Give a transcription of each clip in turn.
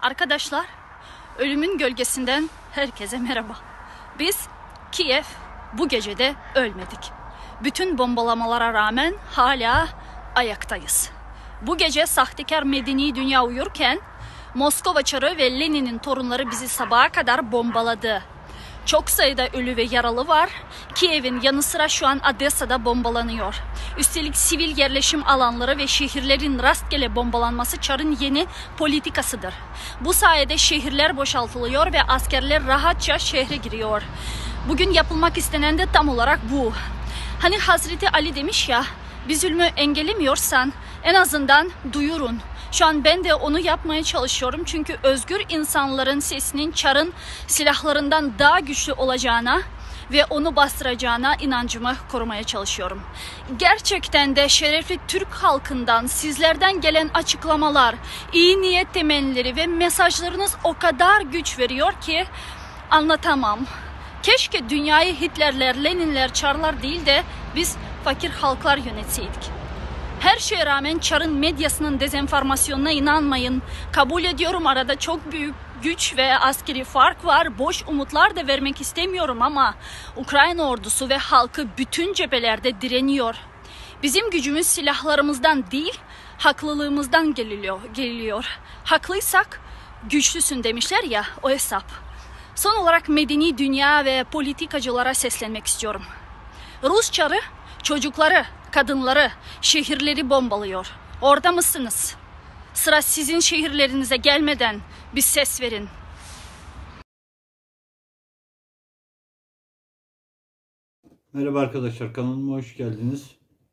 Arkadaşlar, ölümün gölgesinden herkese merhaba. Biz Kiev bu gece de ölmedik. Bütün bombalamalara rağmen hala ayaktayız. Bu gece sahtekar medeni dünya uyurken Moskova Çarı ve Lenin'in torunları bizi sabaha kadar bombaladı. Çok sayıda ölü ve yaralı var. Kiev'in yanı sıra şu an Odessa'da bombalanıyor. Üstelik sivil yerleşim alanları ve şehirlerin rastgele bombalanması Çar'ın yeni politikasıdır. Bu sayede şehirler boşaltılıyor ve askerler rahatça şehre giriyor. Bugün yapılmak istenen de tam olarak bu. Hani Hazreti Ali demiş ya, bir zulmü engellemiyorsan en azından duyurun. Şu an ben de onu yapmaya çalışıyorum çünkü özgür insanların sesinin Çar'ın silahlarından daha güçlü olacağına ve onu bastıracağına inancımı korumaya çalışıyorum. Gerçekten de şerefli Türk halkından, sizlerden gelen açıklamalar, iyi niyet temennileri ve mesajlarınız o kadar güç veriyor ki anlatamam. Keşke dünyayı Hitlerler, Leninler, Çarlar değil de biz fakir halklar yönetseydik. Her şeye rağmen Çar'ın medyasının dezenformasyonuna inanmayın. Kabul ediyorum, arada çok büyük güç ve askeri fark var. Boş umutlar da vermek istemiyorum ama Ukrayna ordusu ve halkı bütün cephelerde direniyor. Bizim gücümüz silahlarımızdan değil, haklılığımızdan geliyor. Haklıysak güçlüsün demişler ya, o hesap. Son olarak medeni dünya ve politikacılara seslenmek istiyorum. Rus Çarı çocukları, kadınları, şehirleri bombalıyor. Orada mısınız? Sıra sizin şehirlerinize gelmeden bir ses verin. Merhaba arkadaşlar, kanalıma hoş geldiniz.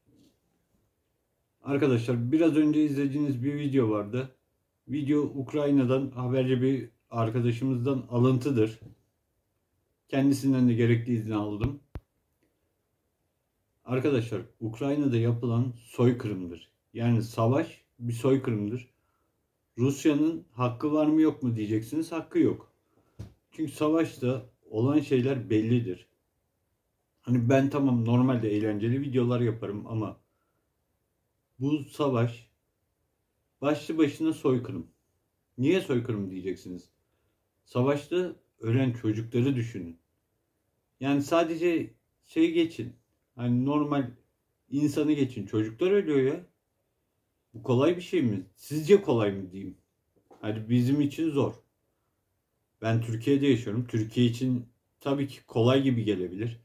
Arkadaşlar, biraz önce izlediğiniz bir video vardı. Video Ukrayna'dan haberci bir arkadaşımızdan alıntıdır. Kendisinden de gerekli izni aldım. Arkadaşlar, Ukrayna'da yapılan soykırımdır. Yani savaş bir soykırımdır. Rusya'nın hakkı var mı yok mu diyeceksiniz. Hakkı yok. Çünkü savaşta olan şeyler bellidir. Hani ben tamam normalde eğlenceli videolar yaparım ama bu savaş başlı başına soykırım. Niye soykırım diyeceksiniz. Savaşta ölen çocukları düşünün. Yani sadece geçin. Hani normal insanı geçin. Çocuklar ölüyor ya. Bu kolay bir şey mi? Sizce kolay mı diyeyim? Hani bizim için zor. Ben Türkiye'de yaşıyorum. Türkiye için tabii ki kolay gibi gelebilir.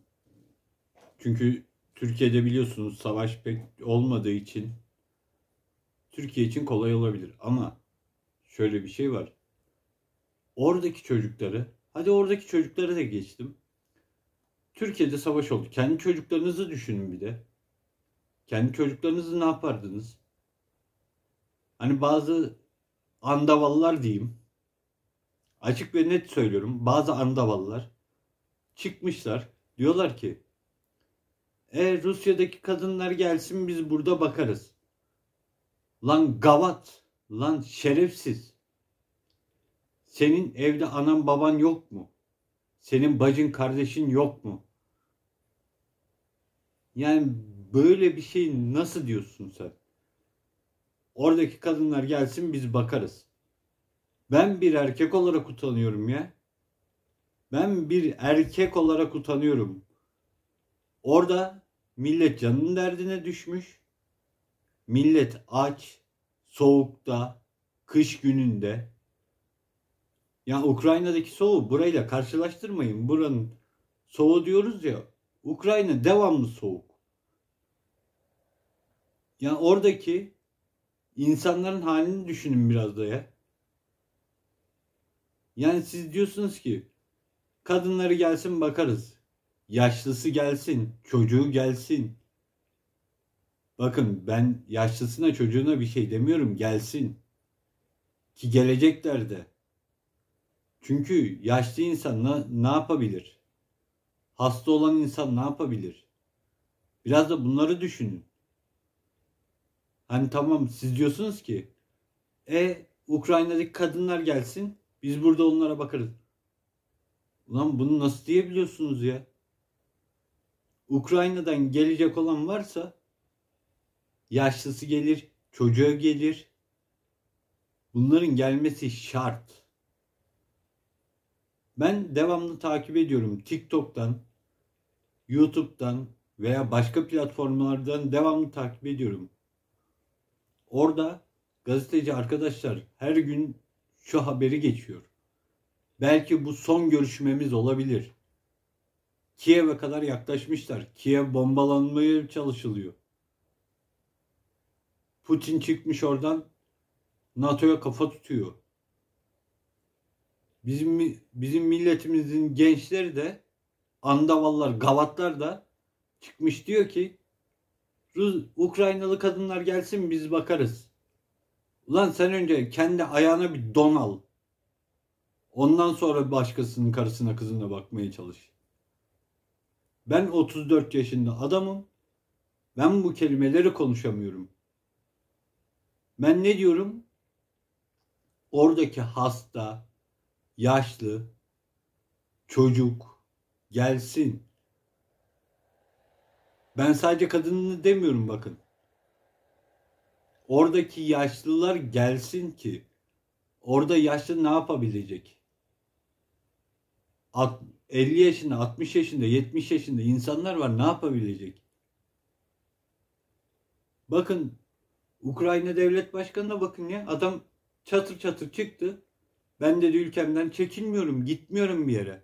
Çünkü Türkiye'de biliyorsunuz savaş pek olmadığı için Türkiye için kolay olabilir. Ama şöyle bir şey var. Oradaki çocukları, hadi oradaki çocukları da geçtim. Türkiye'de savaş oldu. Kendi çocuklarınızı düşünün bir de. Kendi çocuklarınızı ne yapardınız? Hani bazı andavallar diyeyim. Açık ve net söylüyorum. Bazı andavallar çıkmışlar. Diyorlar ki Rusya'daki kadınlar gelsin biz burada bakarız. Lan gavat. Lan şerefsiz. Senin evde anan baban yok mu? Senin bacın kardeşin yok mu? Yani böyle bir şey nasıl diyorsun sen? Oradaki kadınlar gelsin biz bakarız. Ben bir erkek olarak utanıyorum ya. Ben bir erkek olarak utanıyorum. Orada millet canının derdine düşmüş. Millet aç, soğukta, kış gününde. Ya Ukrayna'daki soğuğu burayla karşılaştırmayın. Buranın soğuğu diyoruz ya. Ukrayna devamlı soğuk. Ya oradaki insanların halini düşünün biraz da ya. Yani siz diyorsunuz ki kadınları gelsin bakarız. Yaşlısı gelsin, çocuğu gelsin. Bakın ben yaşlısına çocuğuna bir şey demiyorum, gelsin. Ki gelecekler de. Çünkü yaşlı insan ne yapabilir? Hasta olan insan ne yapabilir? Biraz da bunları düşünün. Hani tamam siz diyorsunuz ki Ukrayna'daki kadınlar gelsin biz burada onlara bakarız. Ulan bunu nasıl diyebiliyorsunuz ya? Ukrayna'dan gelecek olan varsa yaşlısı gelir, çocuğu gelir. Bunların gelmesi şart. Ben devamlı takip ediyorum. TikTok'tan, YouTube'dan veya başka platformlardan devamlı takip ediyorum. Orada gazeteci arkadaşlar her gün şu haberi geçiyor. Belki bu son görüşmemiz olabilir. Kiev'e kadar yaklaşmışlar. Kiev bombalanmaya çalışılıyor. Putin çıkmış oradan NATO'ya kafa tutuyor. Bizim milletimizin gençleri de andavallar, gavatlar da çıkmış diyor ki Ukraynalı kadınlar gelsin biz bakarız. Ulan sen önce kendi ayağına bir don al. Ondan sonra başkasının karısına kızına bakmaya çalış. Ben 34 yaşında adamım. Ben bu kelimeleri konuşamıyorum. Ben ne diyorum? Oradaki hasta, yaşlı, çocuk gelsin. Ben sadece kadını demiyorum bakın. Oradaki yaşlılar gelsin ki orada yaşlı ne yapabilecek? 50 yaşında, 60 yaşında, 70 yaşında insanlar var, ne yapabilecek? Bakın Ukrayna Devlet Başkanı'na bakın ya. Adam çatır çatır çıktı. Ben dedi ülkemden çekilmiyorum, gitmiyorum bir yere.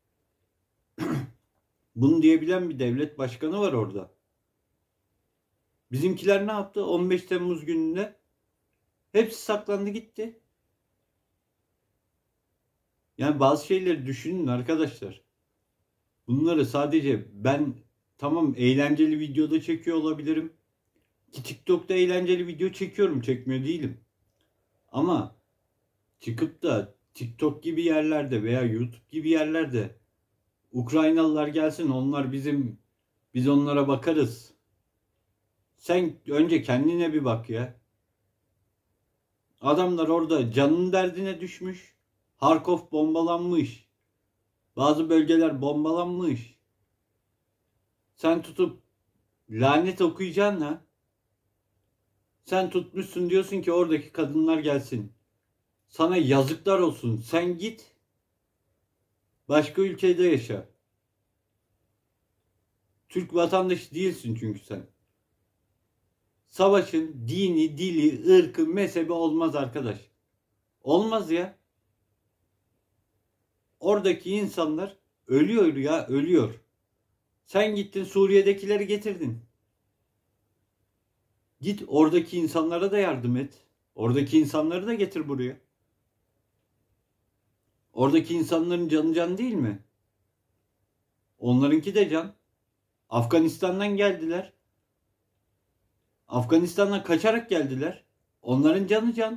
Bunu diyebilen bir devlet başkanı var orada. Bizimkiler ne yaptı? 15 Temmuz gününde hepsi saklandı gitti. Yani bazı şeyleri düşünün arkadaşlar. Bunları sadece ben tamam eğlenceli videoda çekiyor olabilirim. Ki TikTok'ta eğlenceli video çekiyorum, çekmiyor değilim. Ama çıkıp da TikTok gibi yerlerde veya YouTube gibi yerlerde Ukraynalılar gelsin, onlar biz onlara bakarız. Sen önce kendine bir bak ya. Adamlar orada canının derdine düşmüş. Harkov bombalanmış. Bazı bölgeler bombalanmış. Sen tutup lanet okuyacaksın ha. Sen tutmuşsun diyorsun ki oradaki kadınlar gelsin. Sana yazıklar olsun. Sen git. Başka ülkede yaşa. Türk vatandaşı değilsin çünkü sen. Savaşın dini, dili, ırkı, mezhebi olmaz arkadaş. Olmaz ya. Oradaki insanlar ölüyor ya, ölüyor. Sen gittin Suriye'dekileri getirdin. Git oradaki insanlara da yardım et. Oradaki insanları da getir buraya. Oradaki insanların canı can değil mi? Onlarınki de can. Afganistan'dan geldiler. Afganistan'dan kaçarak geldiler. Onların canı can.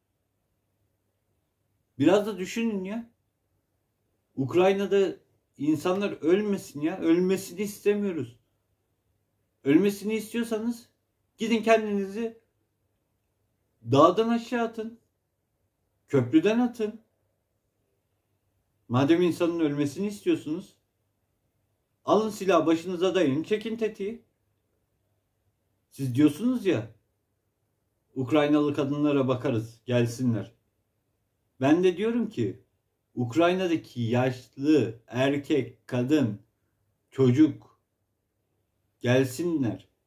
Biraz da düşünün ya. Ukrayna'da insanlar ölmesin ya. Ölmesini istemiyoruz. Ölmesini istiyorsanız gidin kendinizi dağdan aşağı atın. Köprüden atın. Madem insanın ölmesini istiyorsunuz, alın silahı başınıza dayayın, çekin tetiği. Siz diyorsunuz ya, Ukraynalı kadınlara bakarız, gelsinler. Ben de diyorum ki, Ukrayna'daki yaşlı, erkek, kadın, çocuk gelsinler.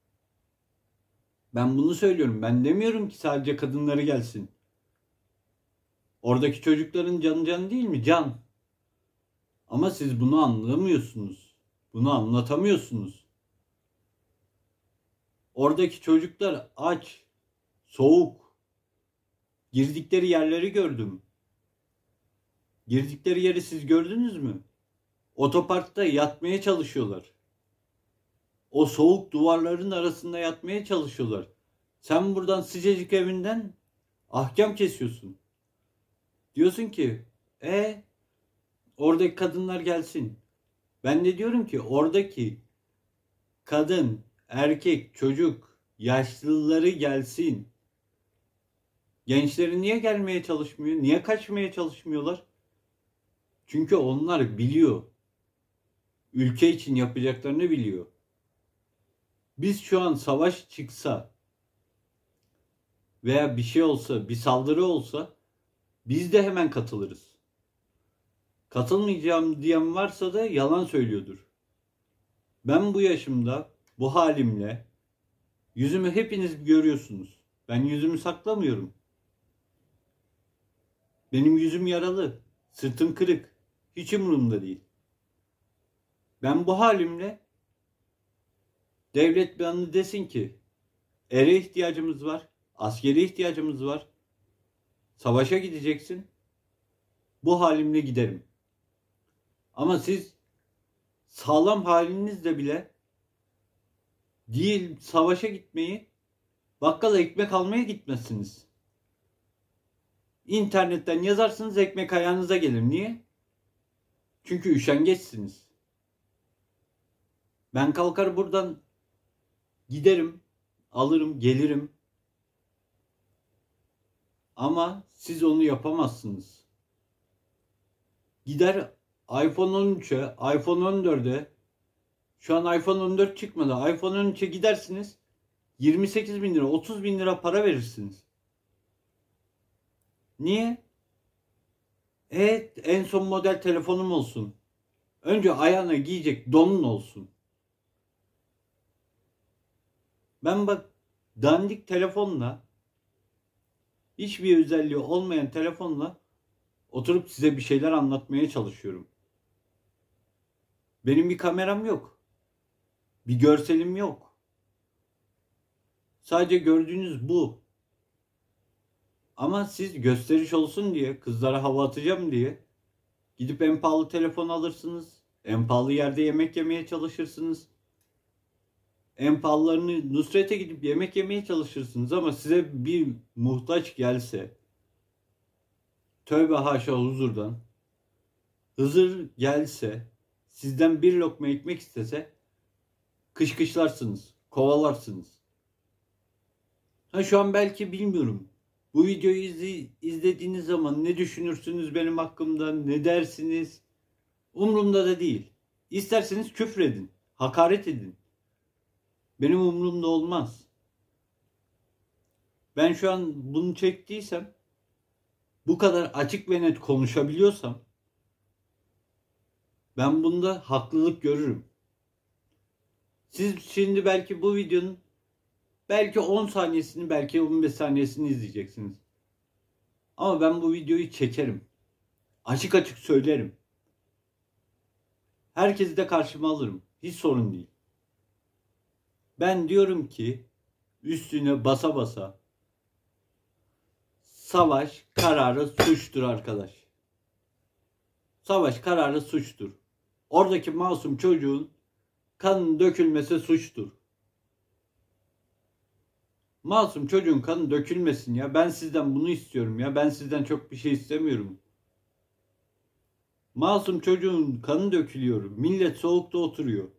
Ben bunu söylüyorum. Ben demiyorum ki sadece kadınları gelsin. Oradaki çocukların canı can değil mi? Can. Ama siz bunu anlamıyorsunuz. Bunu anlatamıyorsunuz. Oradaki çocuklar aç, soğuk. Girdikleri yerleri gördüm. Girdikleri yeri siz gördünüz mü? Otoparkta yatmaya çalışıyorlar. O soğuk duvarların arasında yatmaya çalışıyorlar. Sen buradan sıcacık evinden ahkam kesiyorsun. Diyorsun ki, oradaki kadınlar gelsin. Ben de diyorum ki oradaki kadın, erkek, çocuk, yaşlıları gelsin. Gençleri niye gelmeye çalışmıyor? Niye kaçmaya çalışmıyorlar? Çünkü onlar biliyor. Ülke için yapacaklarını biliyor. Biz şu an savaş çıksa veya bir şey olsa, bir saldırı olsa biz de hemen katılırız. Katılmayacağım diyen varsa da yalan söylüyordur. Ben bu yaşımda, bu halimle yüzümü hepiniz görüyorsunuz. Ben yüzümü saklamıyorum. Benim yüzüm yaralı, sırtım kırık. Hiç umurumda değil. Ben bu halimle devlet bana desin ki ere ihtiyacımız var, askeri ihtiyacımız var. Savaşa gideceksin. Bu halimle giderim. Ama siz sağlam halinizle bile değil savaşa gitmeyi, bakkala ekmek almaya gitmezsiniz. İnternetten yazarsınız, ekmek ayağınıza gelir. Niye? Çünkü üşengeçsiniz. Ben kalkar buradan giderim, alırım, gelirim. Ama siz onu yapamazsınız. Gider iPhone 13'e, iPhone 14'e, şu an iPhone 14 çıkmadı. iPhone 13'e gidersiniz. 28 bin lira, 30 bin lira para verirsiniz. Niye? Evet, en son model telefonum olsun. Önce ayağına giyecek donun olsun. Ben bak dandik telefonla, hiçbir özelliği olmayan telefonla oturup size bir şeyler anlatmaya çalışıyorum. Benim bir kameram yok. Bir görselim yok. Sadece gördüğünüz bu. Ama siz gösteriş olsun diye, kızlara hava atacağım diye gidip en pahalı telefon alırsınız. En pahalı yerde yemek yemeye çalışırsınız. En pahalılarını Nusret'e gidip yemek yemeye çalışırsınız ama size bir muhtaç gelse, tövbe haşa huzurdan, Hızır gelse, sizden bir lokma ekmek istese, kışkışlarsınız, kovalarsınız. Ha şu an belki bilmiyorum. Bu videoyu izlediğiniz zaman ne düşünürsünüz benim hakkımda, ne dersiniz? Umurumda da değil. İsterseniz küfredin, hakaret edin. Benim umurumda olmaz. Ben şu an bunu çektiysem, bu kadar açık ve net konuşabiliyorsam, ben bunda haklılık görürüm. Siz şimdi belki bu videonun belki 10 saniyesini, belki 15 saniyesini izleyeceksiniz. Ama ben bu videoyu çekerim. Açık açık söylerim. Herkesi de karşıma alırım. Hiç sorun değil. Ben diyorum ki üstüne basa basa savaş kararı suçtur arkadaş. Savaş kararı suçtur. Oradaki masum çocuğun kanın dökülmesi suçtur. Masum çocuğun kanı dökülmesin ya. Ben sizden bunu istiyorum ya. Ben sizden çok bir şey istemiyorum. Masum çocuğun kanı dökülüyor. Millet soğukta oturuyor.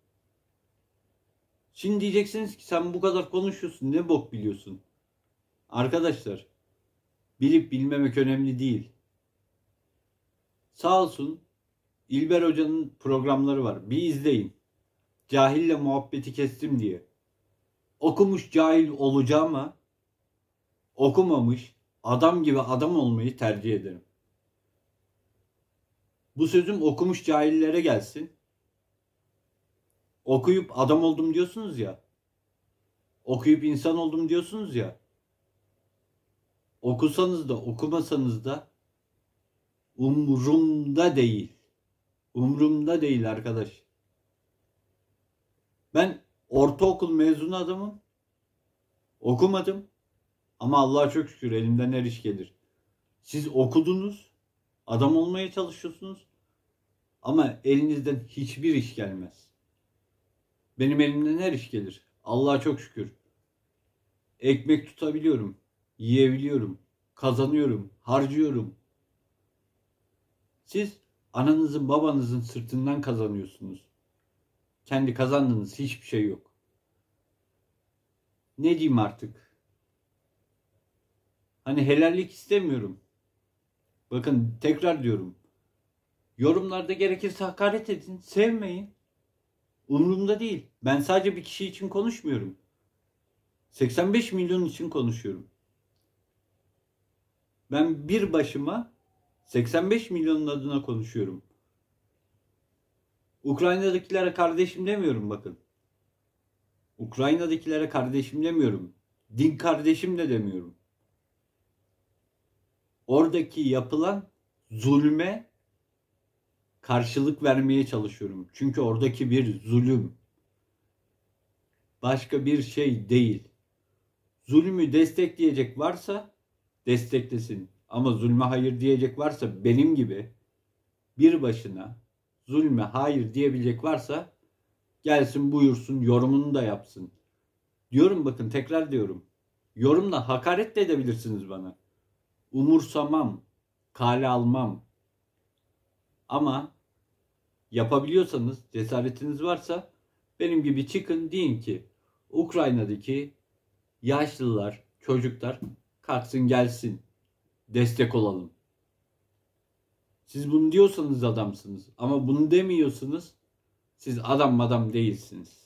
Şimdi diyeceksiniz ki sen bu kadar konuşuyorsun. Ne bok biliyorsun? Arkadaşlar, bilip bilmemek önemli değil. Sağ olsun İlber Hoca'nın programları var. Bir izleyin. Cahille muhabbeti kestim diye. Okumuş cahil olacağıma okumamış adam gibi adam olmayı tercih ederim. Bu sözüm okumuş cahillere gelsin. Okuyup adam oldum diyorsunuz ya. Okuyup insan oldum diyorsunuz ya. Okusanız da okumasanız da umurumda değil. Umurumda değil arkadaş. Ben ortaokul mezunu adamım. Okumadım. Ama Allah'a çok şükür elimden her iş gelir. Siz okudunuz. Adam olmaya çalışıyorsunuz. Ama elinizden hiçbir iş gelmez. Benim elimden her iş gelir. Allah'a çok şükür. Ekmek tutabiliyorum. Yiyebiliyorum. Kazanıyorum. Harcıyorum. Siz ananızın babanızın sırtından kazanıyorsunuz. Kendi kazandığınız hiçbir şey yok. Ne diyeyim artık? Hani helallik istemiyorum. Bakın tekrar diyorum. Yorumlarda gerekirse hakaret edin. Sevmeyin. Umurumda değil. Ben sadece bir kişi için konuşmuyorum. 85 milyon için konuşuyorum. Ben bir başıma 85 milyonun adına konuşuyorum. Ukrayna'dakilere kardeşim demiyorum bakın. Ukrayna'dakilere kardeşim demiyorum. Din kardeşim de demiyorum. Oradaki yapılan zulme karşılık vermeye çalışıyorum. Çünkü oradaki bir zulüm. Başka bir şey değil. Zulmü destekleyecek varsa desteklesin. Ama zulme hayır diyecek varsa benim gibi bir başına zulme hayır diyebilecek varsa gelsin buyursun yorumunu da yapsın. Diyorum bakın tekrar diyorum. Yorumla hakaret de edebilirsiniz bana. Umursamam, kale almam. Ama yapabiliyorsanız, cesaretiniz varsa benim gibi çıkın deyin ki Ukrayna'daki yaşlılar, çocuklar kalksın gelsin. Destek olalım. Siz bunu diyorsanız adamsınız. Ama bunu demiyorsunuz. Siz adam değilsiniz.